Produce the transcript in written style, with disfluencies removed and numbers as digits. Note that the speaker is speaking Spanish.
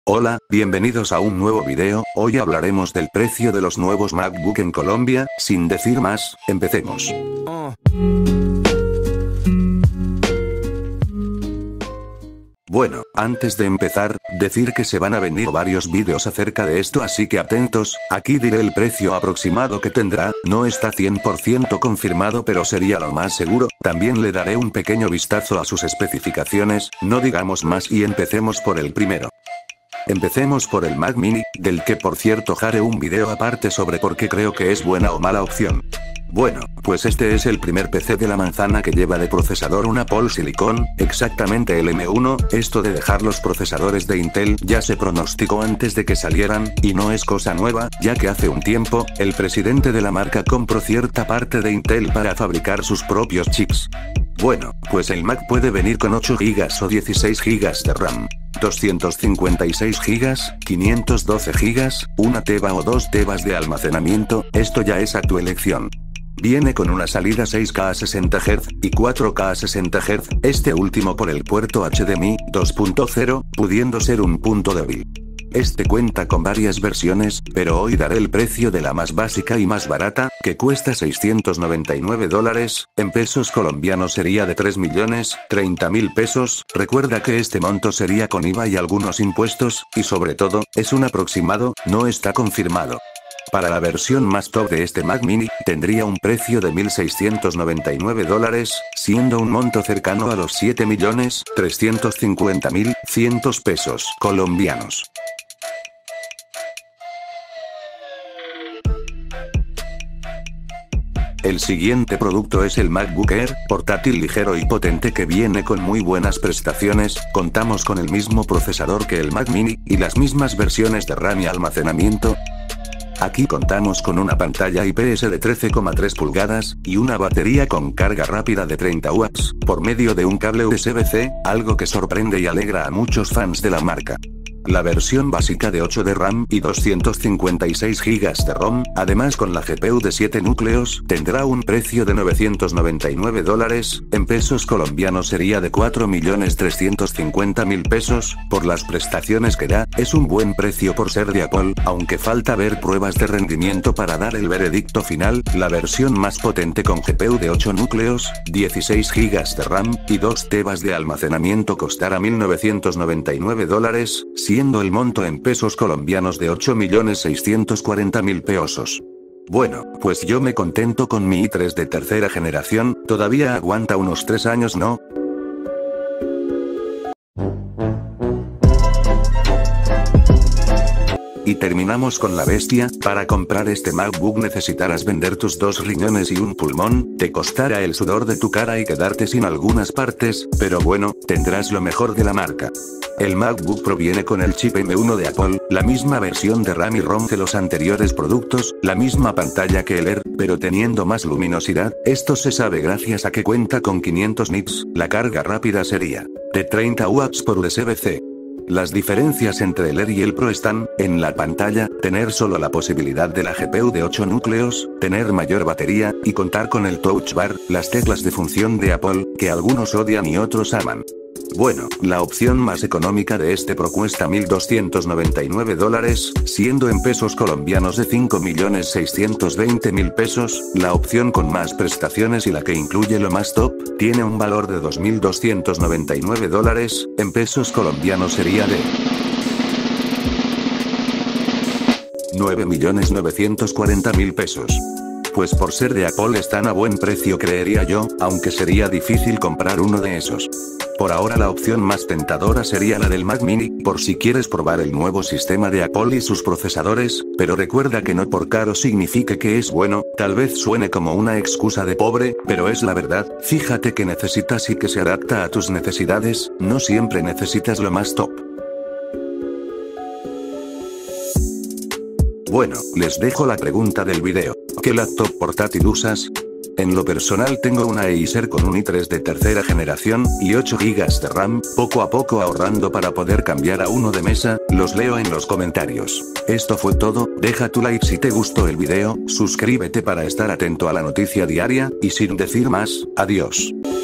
Hola, bienvenidos a un nuevo video. Hoy hablaremos del precio de los nuevos MacBook en Colombia. Sin decir más, empecemos. Bueno, antes de empezar, decir que se van a venir varios vídeos acerca de esto, así que atentos. Aquí diré el precio aproximado que tendrá, no está 100% confirmado, pero sería lo más seguro. También le daré un pequeño vistazo a sus especificaciones, no digamos más y empecemos por el primero. Empecemos por el Mac Mini, del que por cierto haré un video aparte sobre por qué creo que es buena o mala opción. Bueno, pues este es el primer PC de la manzana que lleva de procesador un Apple Silicon, exactamente el M1, esto de dejar los procesadores de Intel ya se pronosticó antes de que salieran, y no es cosa nueva, ya que hace un tiempo, el presidente de la marca compró cierta parte de Intel para fabricar sus propios chips. Bueno, pues el Mac puede venir con 8 GB o 16 GB de RAM. 256 GB, 512 GB, 1 TB o 2 TB de almacenamiento, esto ya es a tu elección. Viene con una salida 6K a 60 Hz y 4K a 60 Hz, este último por el puerto HDMI 2.0, pudiendo ser un punto débil. Este cuenta con varias versiones, pero hoy daré el precio de la más básica y más barata, que cuesta $699, en pesos colombianos sería de 3.030.000 pesos, recuerda que este monto sería con IVA y algunos impuestos, y sobre todo, es un aproximado, no está confirmado. Para la versión más top de este Mac Mini, tendría un precio de $1.699, siendo un monto cercano a los 7.350.100 pesos colombianos. El siguiente producto es el MacBook Air, portátil ligero y potente que viene con muy buenas prestaciones, contamos con el mismo procesador que el Mac Mini, y las mismas versiones de RAM y almacenamiento. Aquí contamos con una pantalla IPS de 13,3 pulgadas, y una batería con carga rápida de 30 watts, por medio de un cable USB-C, algo que sorprende y alegra a muchos fans de la marca. La versión básica de 8 de RAM y 256 GB de ROM, además con la GPU de 7 núcleos, tendrá un precio de $999, en pesos colombianos sería de 4.350.000 pesos, por las prestaciones que da, es un buen precio por ser de Apple, aunque falta ver pruebas de rendimiento para dar el veredicto final. La versión más potente con GPU de 8 núcleos, 16 GB de RAM, y 2 TB de almacenamiento costará $1.999, siendo el monto en pesos colombianos de 8.640.000 pesos. Bueno, pues yo me contento con mi i3 de tercera generación, todavía aguanta unos 3 años, ¿no? Y terminamos con la bestia. Para comprar este MacBook necesitarás vender tus 2 riñones y un pulmón, te costará el sudor de tu cara y quedarte sin algunas partes, pero bueno, tendrás lo mejor de la marca. El MacBook proviene con el chip M1 de Apple, la misma versión de RAM y ROM que los anteriores productos, la misma pantalla que el Air, pero teniendo más luminosidad, esto se sabe gracias a que cuenta con 500 nits, la carga rápida sería de 30 watts por USB-C. Las diferencias entre el Air y el Pro están, en la pantalla, tener solo la posibilidad de la GPU de 8 núcleos, tener mayor batería, y contar con el Touch Bar, las teclas de función de Apple, que algunos odian y otros aman. Bueno, la opción más económica de este Pro cuesta $1.299, siendo en pesos colombianos de 5.620.000 pesos, la opción con más prestaciones y la que incluye lo más top, tiene un valor de $2.299, en pesos colombianos sería de 9.940.000 pesos. Pues por ser de Apple están a buen precio, creería yo, aunque sería difícil comprar uno de esos. Por ahora la opción más tentadora sería la del Mac Mini, por si quieres probar el nuevo sistema de Apple y sus procesadores, pero recuerda que no por caro signifique que es bueno, tal vez suene como una excusa de pobre, pero es la verdad. Fíjate que necesitas y que se adapta a tus necesidades, no siempre necesitas lo más top. Bueno, les dejo la pregunta del video. ¿Qué laptop portátil usas? En lo personal tengo una Acer con un i3 de tercera generación, y 8 GB de RAM, poco a poco ahorrando para poder cambiar a uno de mesa, los leo en los comentarios. Esto fue todo, deja tu like si te gustó el video, suscríbete para estar atento a la noticia diaria, y sin decir más, adiós.